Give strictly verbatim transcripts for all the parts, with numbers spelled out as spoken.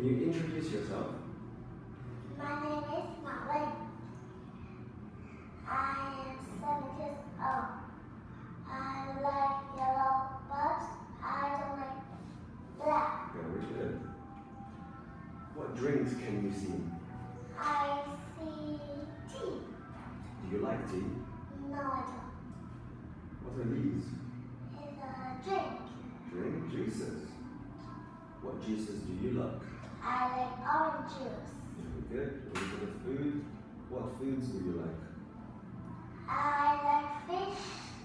you introduce yourself? My name is Marlene. I am seven years old. I like yellow, but I don't like black. Very good. What drinks can you see? I see tea. Do you like tea? No, I don't. What are these? It's a drink. Drink juices. What juices do you like? I like orange juice. Very good. And for the food, what foods do you like? I like fish.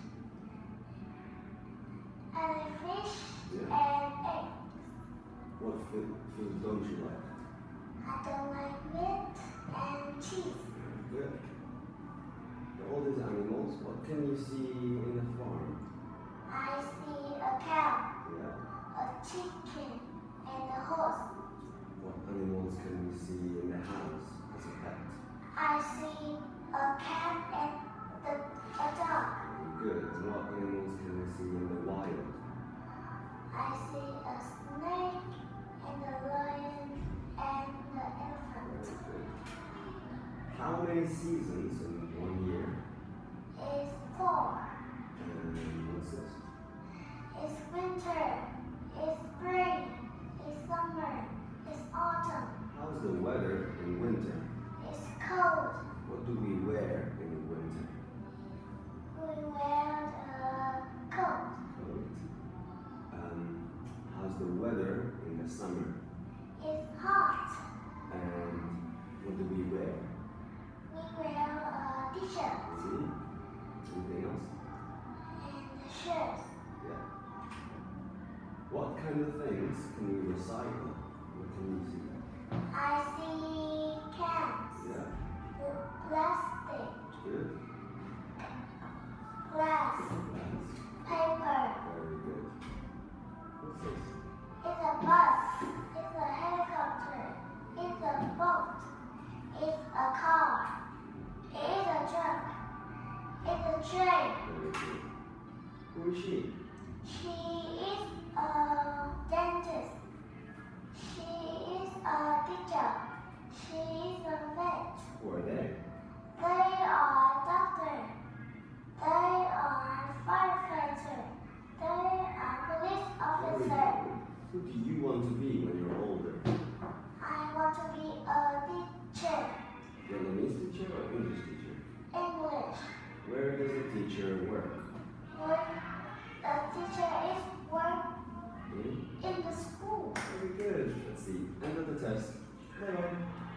I like fish Yeah. and eggs. What food, food don't you like? I don't like meat and cheese. Very good. For all these animals, what can you see in the farm? I see a cow, Yeah. a chicken, and a horse. What animals can you see in the house as a pet? I see a cat and the, a dog. Very good. And what animals can you see in the wild? I see a snake and a lion and the elephant. Very good. How many seasons in one year? It's four. And what's this? It's winter. It's spring. It's summer. It's autumn. How's the weather in winter? It's cold. What do we wear in winter? We wear a coat. Coat. Um, how's the weather in the summer? It's hot. And what do we wear? We wear a t-shirt See? Anything else? and a shirt. Yeah. What kind of things can we recycle? What can you see? I see cans, Yeah. the plastic, Good. glass, Glass. paper. Very good. What's this? It's a bus. It's a helicopter. It's a boat. It's a car. It's a truck. It's a train. Very good. Who is she? She is a dentist. She is a teacher. She is a vet. Who are they? They are doctor. They are firefighter. They are police Very officer. good. Who do you want to be when you're older? I want to be a teacher. Vietnamese teacher or English teacher? English. Where does a teacher work? When the teacher is work Hmm? in the school. Very good. Let's see. End of the test. Bye bye.